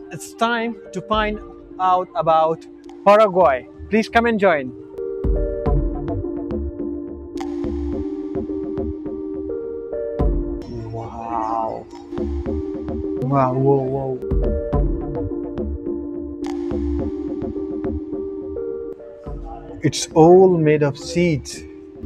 it's time to find out about Paraguay. Please come and join. Wow. Wow, whoa, whoa. It's all made of seeds.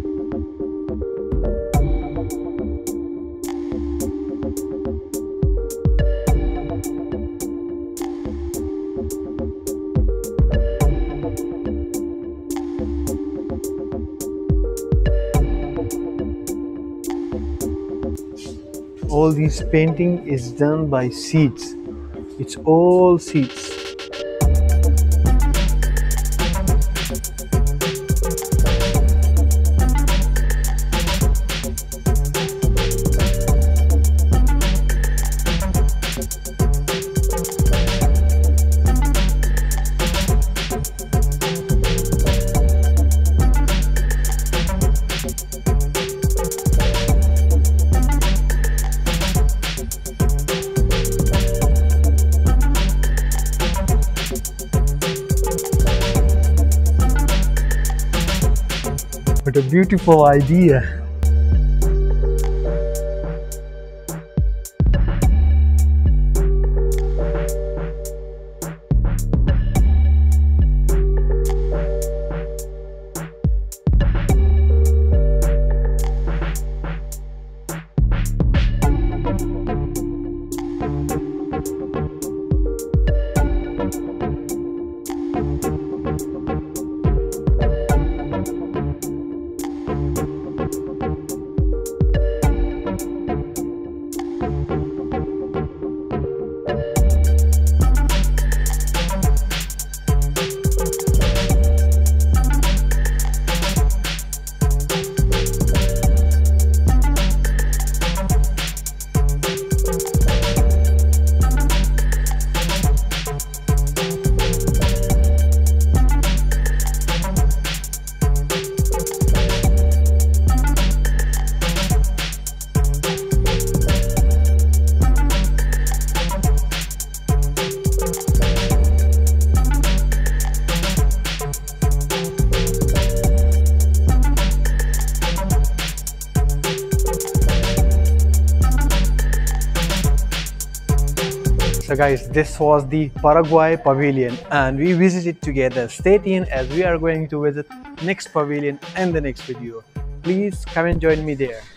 All this painting is done by seeds. It's all seeds. What a beautiful idea. So guys, this was the Paraguay Pavilion and we visited together. Stay tuned as we are going to visit next pavilion in the next video. Please come and join me there.